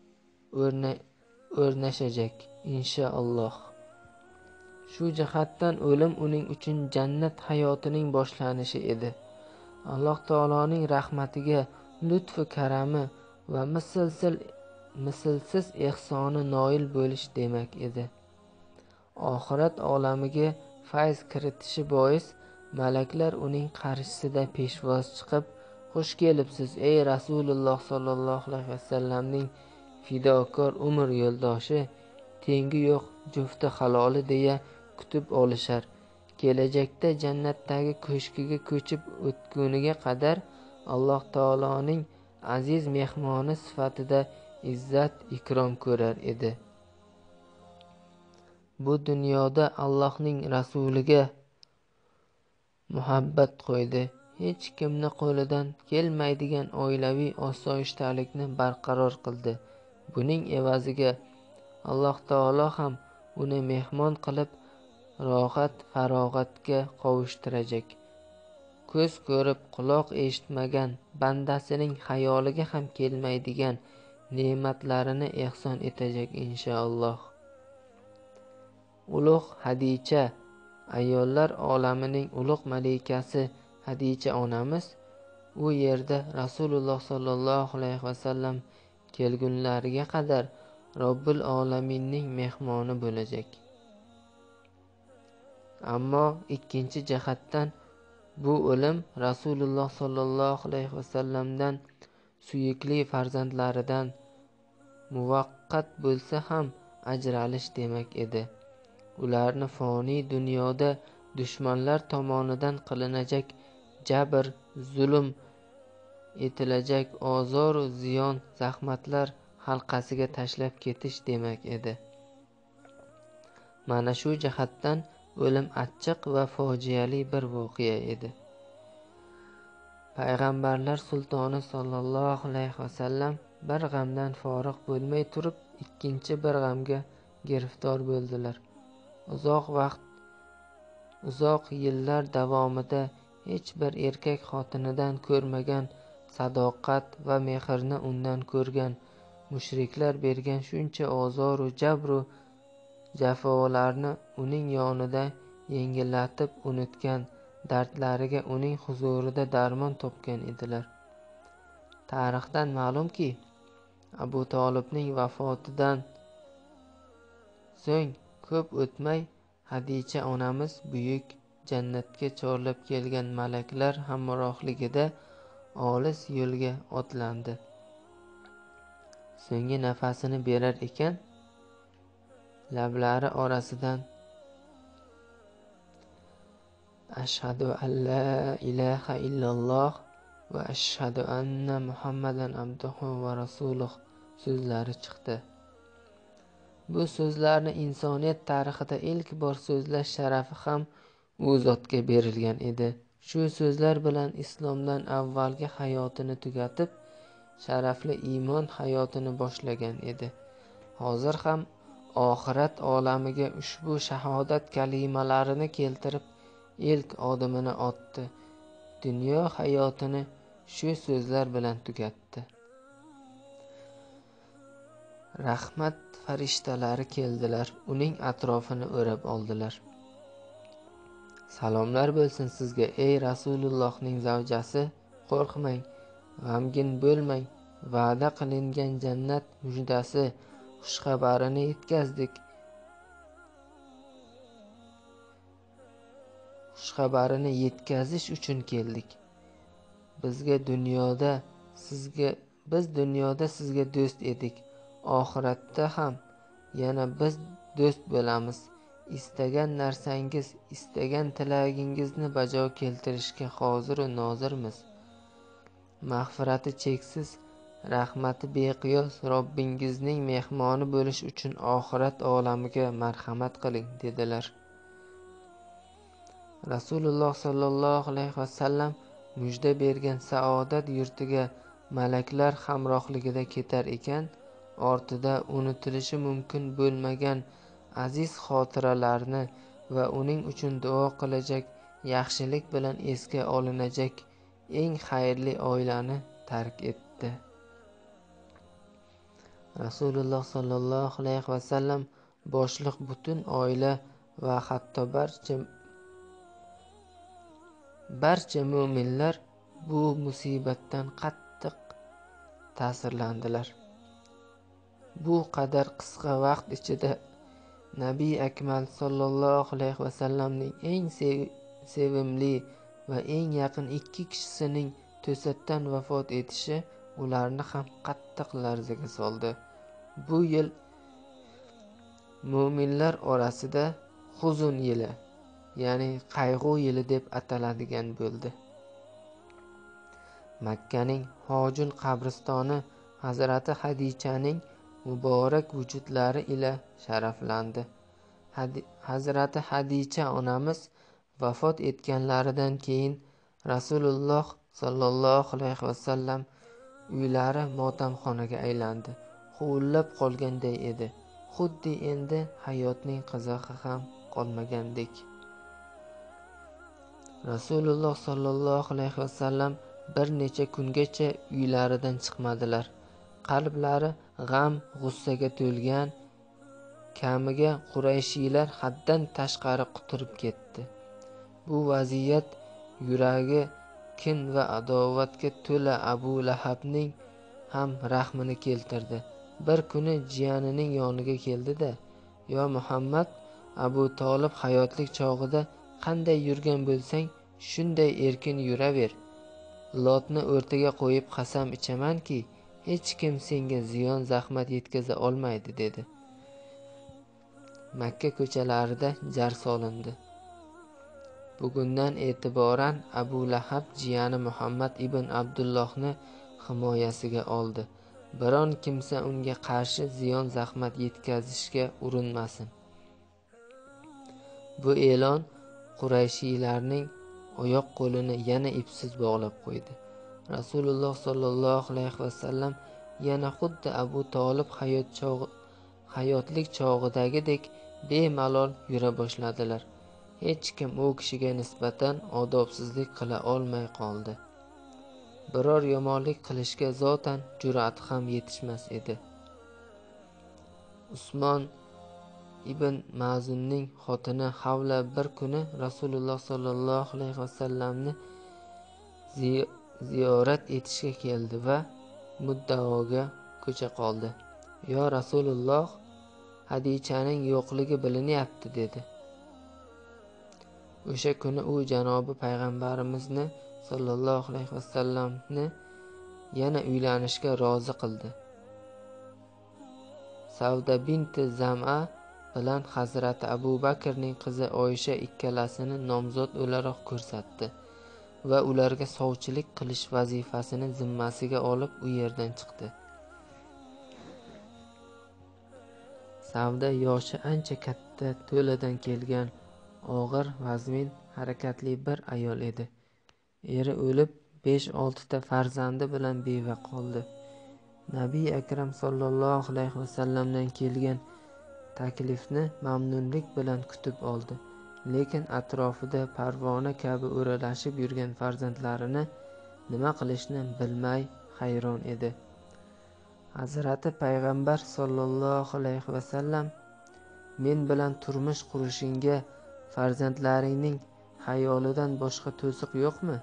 o'rnashajak inshaalloh. Shu jihatdan o'lim uning uchun jannat hayotining boshlanishi edi. Alloh taoloning rahmatiga, lutfi karami va mislsiz ehsoni noil bo'lish demak edi. Oxirat olamiga fayz kiritishi bois malaklar uning qarshisida peshvoz chiqib, "Xush kelibsiz ey Rasululloh sollallohu alayhi vasallamning fidokor umr yo'ldoshi, tengi yo'q jufti haloli" deya kutib olishar. Kelajakda jannatdagi ko'shkiga ko'chib o'tguniga qadar Alloh taoloning aziz mehmoni sifatida izzat ikrom ko'rar edi. Bu dunyoda Allohning rasuliga muhabbat qo'ydi. Hech kimni qo'lidan kelmaydigan oilaviy osoyishtalikni barqaror qildi. Buning evaziga Alloh taolo ham uni mehmon qilib rohat farog'atga qovishtirajak. Ko'z ko'rib quloq eshitmagan, bandasining xayoliga ham kelmaydigan ne'matlarini ehson etajak inshaalloh. Ulug' Hadicha, ayollar olamining ulug' malikasi Hadicha onamiz u yerda Rasululloh sollallohu alayhi vasallam kelgunlariga qadar Robbil olaminning mehmoni bo'lajak. Ammo ikkinchi jihatdan bu o'lim Rasululloh sollallohu alayhi vasallamdan suyukli farzandlaridan muvaqqat bo'lsa ham ajralish demak edi. Ularni foniy dunyoda dushmanlar tomonidan qilinajak jabr, zulm etilajak ozoru ziyon, zahmatlar halqasiga tashlab ketish demak edi. Mana shu jihatdan o'lim achchiq va fojiali bir voqea edi. Payg'ambarlar sultoni sollallohu alayhi vasallam bir g'amdan forig' bo'lmay turib, ikkinchi bir g'amga giriftor bo'ldilar. uzoq yillar davomida hech bir erkak xotinidan ko'rmagan sadoqat va mehrni undan ko'rgan. Mushriklar bergan shuncha ozoru jabru jafolarni uning yonida yengillatib unutgan, dardlariga uning huzurida darmon topgan edilar. Tarixdan ma'lumki, Abu Tolibning vafotidan so'ng ko'p o'tmay Hadicha onamiz buyuk jannatga chorlab kelgan malaklar hamrohligida olis yo'lga otlandi. So'nggi nafasini berar ekan, lablari orasidan ashhadu an la ilaha illalloh va ashhadu anna Muhammadan abduhu va rasuluh so'zlari chiqdi. Bu so'zlarni insoniyat tarixida ilk bor so'zlash sharafi ham u zotga berilgan edi. Shu so'zlar bilan islomdan avvalgi hayotini tugatib, sharafli iymon hayotini boshlagan edi. Hozir ham oxirat olamiga ushbu shahodat kalimalarini keltirib, ilk odimini otdi. Dunyo hayotini shu so'zlar bilan tugatdi. Rahmat farishtalari keldilar, uning atrofini o'rab oldilar. Salomlar bo'lsin sizga, ey Rasulullohning zavjasi, qo'rqmang, g'amgin bo'lmang, va'da qilingan jannat mujdasi, xushxabarini yetkazdik. Xushxabarini yetkazish uchun keldik. Biz dunyoda sizga do'st edik. Oxiratda ham yana biz do'st bo'lamiz. Istagan narsangiz, istagan tilagingizni bajo keltirishga hozir va nozirmiz. Mag'firati cheksiz, rahmati beqiyos Robbingizning mehmoni bo'lish uchun oxirat olamiga marhamat qiling, dedilar. Rasululloh sallallohu alayhi vasallam mujda bergan saodat yurtiga malaklar hamrohligida ketar ekan, ortida unutilishi mumkin bo'lmagan aziz xotiralarni va uning uchun duo qilajak, yaxshilik bilan esga olinajak eng xayrli oilani tark etdi. Rasululloh sallallohu alayhi vasallam boshliq butun oila va hatto barcha mu'minlar bu musibatdan qattiq ta'sirlandilar. Bu qadar qisqa vaqt ichida Nabiy Akmal sallallohu alayhi vasallamning eng sevimli va eng yaqin ikki kishisining to'satdan vafot etishi ularni ham qattiq larzaga soldi. Bu yil mu'minlar orasida huzun yili, ya'ni qayg'u yili deb ataladigan bo'ldi. Makkaning Hojun qabristoni Hazrati Hadichaning muborak vujudlari ila sharaflandi. Hazrati Hadicha onamiz vafot etganlaridan keyin Rasululloh sallallohu alayhi vasallam uylari motamxonaga aylandi. Huvillab qolganday edi. Xuddi endi hayotning qizig'i ham qolmagandek. Rasululloh sallallohu alayhi vasallam bir necha kungacha uylaridan chiqmadilar. Qalblari g'am, g'ussaga to'lgan, kamiga Qurayshiylar haddan tashqari quturib ketdi. Bu vaziyat yuragi kin va adovatga to'la Abu Lahabning ham rahmini keltirdi. Bir kuni jiyanining yoniga keldi-da, "Yo Muhammad, Abu Tolib hayotlik chog'ida qanday yurgan bo'lsang, shunday erkin yuraver. Lotni o'rtaga qo'yib qasam ichamanki, hech kim senga ziyon zahmat yetkaza olmaydi", dedi. Makka ko'chalarida jar solindi. Bugundan e'tiboran Abu Lahab jiyani Muhammad ibn Abdullohni himoyasiga oldi. Biron kimsa unga qarshi ziyon zahmat yetkazishga urinmasin. Bu e'lon Qurayshiylarning oyoq qo'lini yana ipsiz bog'lab qo'ydi. Rasululloh sallallohu alayhi vasallam yana xuddi Abu Tolib hayotlik chog'idagidek bemalol yura boshladilar. hech kim u kishiga nisbatan odobsizlik qila olmay qoldi. Biror yomonlik qilishga zotan jur'ati ham yetishmas edi. Usmon ibn Mazunning xotini Havla bir kuni Rasululloh sollallohu alayhi vasallamni ziyorat etishga keldi va muddaoga ko'cha qoldi. "Yo Rasululloh, Hadichaning yo'qligi bilinyapti", dedi. O'sha kuni u janobi payg'ambarimizni sollallohu alayhi vasallamni yana uylanishga rozi qildi. Savda binti Zam'a bilan Hazrati Abu Bakrning qizi Oysha ikkalasini nomzod o'laroq ko'rsatdi va ularga sovchilik qilish vazifasini zimmasiga olib u yerdan chiqdi. Savda yoshi ancha katta, to'ladan kelgan, og'ir vazmin, harakatli bir ayol edi. Eri o'lib, 5-6 farzandi bilan beva qoldi. Nabiy akram sollallohu alayhi vasallamdan kelgan taklifni mamnunlik bilan kutib oldi. Lekin atrofida parvona kabi o'ralashib yurgan farzandlarini nima qilishni bilmay hayron edi. Hazrati payg'ambar sollallohu alayhi vasallam: "Men bilan turmush qurishingga farzandlaringning xayolidan boshqa to'siq yo'qmi?"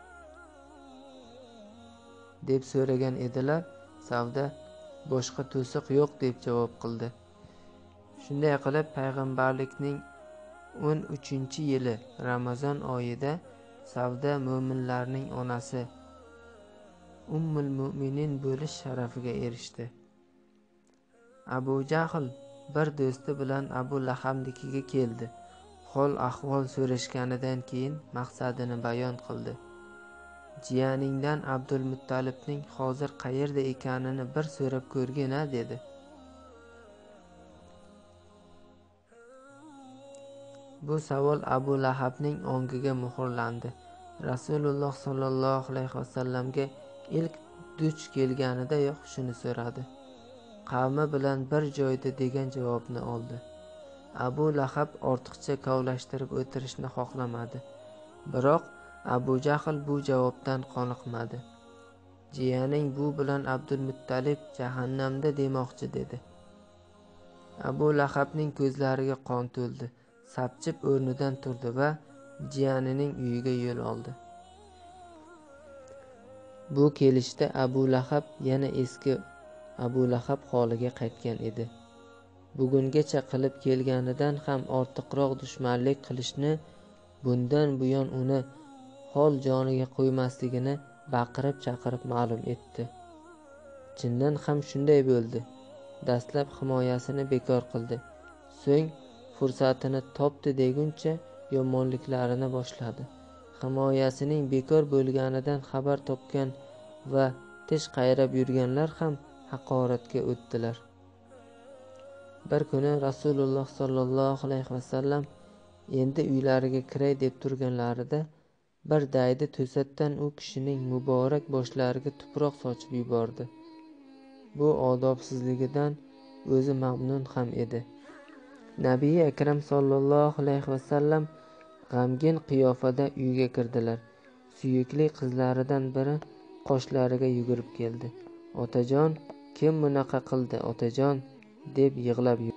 deb so'ragan edilar. Savda "Boshqa to'siq yo'q" deb javob qildi. Shunday qilib, payg'ambarlikning 13-yili Ramazon oyida Savda mo'minlarning onasi, Ummul Mu'minin bo'lish sharafiga erishdi. Abu Jahl bir do'sti bilan Abu Lahabnikiga keldi. Hol ahvol so'rashganidan keyin maqsadini bayon qildi. "Jiyaningdan Abdul Muttalibning hozir qayerda ekanini bir so'rab ko'rgin-a", dedi. Bu savol Abu Lahabning ongiga muhrlandi. Rasululloh sollallohu alayhi vasallamga ilk duch kelganidayoq shuni so'radi. Qavmi bilan bir joyda degan javobni oldi. Abu Lahab ortiqcha kavlashtirib o'tirishni xohlamadi. Biroq Abu Jahl bu javobdan qoniqmadi. "Jiyaning bu bilan Abdul Muttalib jahannamda demoqchi", dedi. Abu Lahabning ko'zlariga qon to'ldi. Sapchib o'rnidan turdi va jiyanining uyiga yo'l oldi. Bu kelishda Abu Lahab yana eski Abu Lahab holiga qaytgan edi. Bugungacha qilib kelganidan ham ortiqroq dushmanlik qilishni, bundan buyon uni hol joniga qo'ymasligini baqirib-chaqirib ma'lum etdi. Chindan ham shunday bo'ldi. Dastlab himoyasini bekor qildi. So'ng fursatini topdi deguncha yomonliklarini boshladi. Himoyasining bekor bo'lganidan xabar topgan va tish qayrab yurganlar ham haqoratga o'tdilar. Bir kuni Rasululloh sollallohu alayhi vasallam endi uylariga kiray deb turganlarida bir daydi to'satdan u kishining muborak boshlariga tuproq sochib yubordi. Bu odobsizligidan o'zi mamnun ham edi. Nabiy akram sollallohu alayhi vasallam g'amgin qiyofada uyga kirdilar. Suyukli qizlaridan biri qoshlariga yugurib keldi. "Otajon, kim bunaqa qildi, otajon?" deb yig'lab